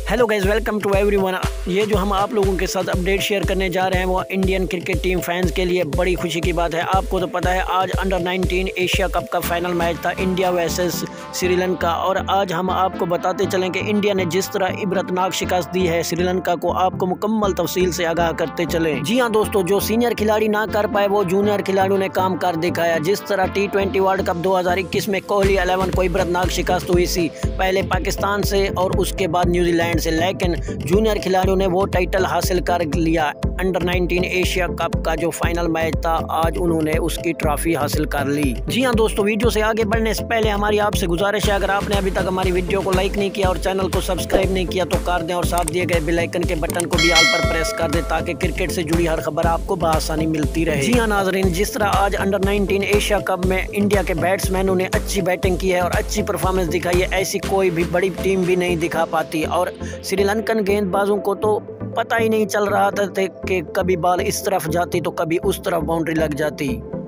Hello guys, welcome to everyone. ये जो हम आप लोगों के साथ अपडेट शेयर करने जा रहे हैं वो इंडियन क्रिकेट टीम फैंस के लिए बड़ी खुशी की बात है। आपको तो पता है आज अंडर 19 एशिया कप का फाइनल मैच था, इंडिया वर्सेस श्रीलंका। और आज हम आपको बताते चलें कि इंडिया ने जिस तरह इबरतनाक शिकस्त दी है श्रीलंका को, आपको मुकम्मल तफसील से आगाह करते चले। जी हाँ दोस्तों, जो सीनियर खिलाड़ी ना कर पाए वो जूनियर खिलाड़ियों ने काम कर दिखाया। जिस तरह T20 वर्ल्ड कप 2021 में कोहली 11 को इबरतनाक शिकस्त हुई थी, पहले पाकिस्तान से और उसके बाद न्यूजीलैंड से, लेकिन जूनियर खिलाड़ियों ने वो टाइटल हासिल कर लिया। अंडर 19 एशिया कप का जो फाइनल मैच था, आज उन्होंने उसकी ट्रॉफी हासिल कर ली। जी हाँ दोस्तों, वीडियो से आगे बढ़ने से पहले हमारी आपसे गुजारिश है, अगर आपने अभी तक हमारी वीडियो को लाइक नहीं किया और चैनल को सब्सक्राइब नहीं किया तो कर दें और साथ दिए गए बेल आइकन के बटन को भी ऑल पर प्रेस कर दें ताकि क्रिकेट से जुड़ी हर खबर आपको बआसानी मिलती रहे। जी हाँ नाजरीन, जिस तरह आज अंडर 19 एशिया कप में इंडिया के बैट्समैनों ने अच्छी बैटिंग की है और अच्छी परफॉर्मेंस दिखाई है, ऐसी कोई भी बड़ी टीम भी नहीं दिखा पाती। और श्रीलंकन गेंदबाजों को तो पता ही नहीं चल रहा था कि कभी बॉल इस तरफ जाती तो कभी उस तरफ बाउंड्री लग जाती।